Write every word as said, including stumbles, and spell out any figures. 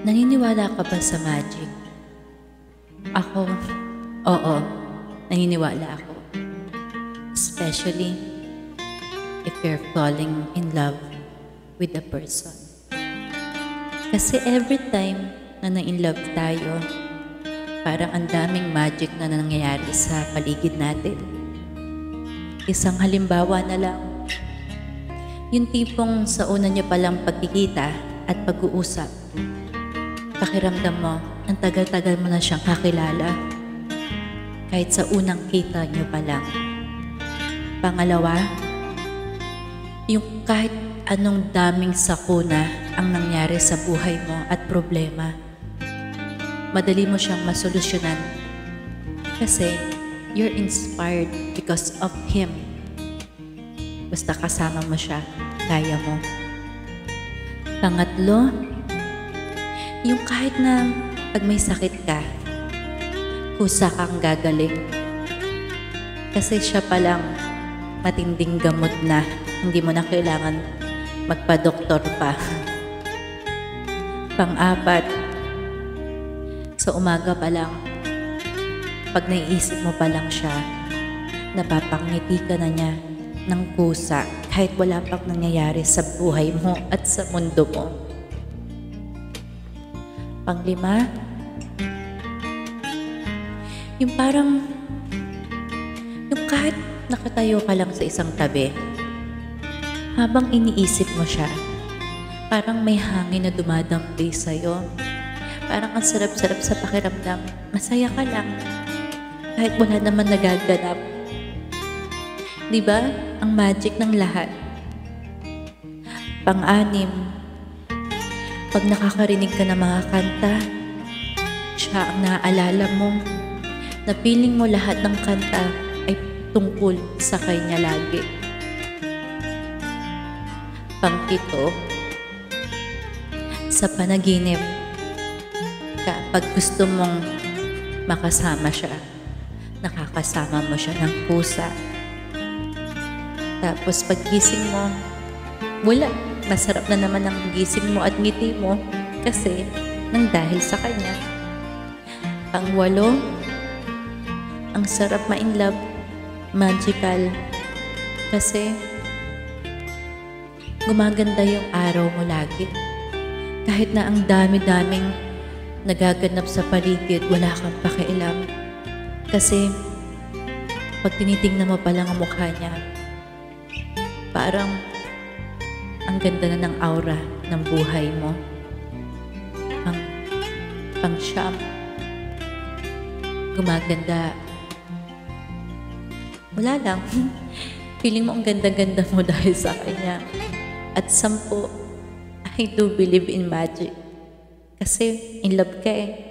Naniniwala ka ba sa magic? Ako, oo, naniniwala ako. Especially if you're falling in love with a person. Kasi every time na na-in-love tayo, parang ang daming magic na nangyayari sa paligid natin. Isang halimbawa na lang, yung tipong sa una niyo palang pagkikita at pag-uusap, pakiramdam mo, ang tagal-tagal mo na siyang kakilala. Kahit sa unang kita niyo pa lang. Pangalawa, yung kahit anong daming sakuna ang nangyari sa buhay mo at problema, madali mo siyang masolusyonan. Kasi you're inspired because of him. Basta kasama mo siya, kaya mo. Pangatlo, yung kahit na pag may sakit ka, kusa kang gagaling. Kasi siya palang matinding gamot na, hindi mo na kailangan magpa-doktor pa. Pang-apat, sa umaga pa lang, pag naiisip mo pa lang siya, napapangiti ka na niya ng kusa kahit wala pang nangyayari sa buhay mo at sa mundo mo. Panglima, yung parang, yung kahit nakatayo ka lang sa isang tabi, habang iniisip mo siya, parang may hangin na dumadampi sa'yo. Parang ang sarap-sarap sa pakiramdam. Masaya ka lang. Kahit wala naman nagaganap. Diba? Ang magic ng lahat. Pang-anim, pag nakakarinig ka ng mga kanta, siya ang naaalala mo, na feeling mo lahat ng kanta ay tungkol sa kanya lagi. Pang-pito, sa panaginip, kapag gusto mong makasama siya, nakakasama mo siya ng pusa. Tapos paggising mo, wala, masarap na naman ang gising mo at ngiti mo kasi nang dahil sa kanya. Pangwalo, ang sarap ma-in-love, magical, kasi gumaganda yung araw mo lagi. Kahit na ang dami-daming nagaganap sa paligid, wala kang pakialam. Kasi pag tinitingnan mo pa lang ang mukha niya, parang ang ganda na ng aura ng buhay mo. Pang, pang siyam, gumaganda. Wala lang. Feeling mo ang ganda-ganda mo dahil sa kanya. At sampu, I do believe in magic. Kasi in love ka eh.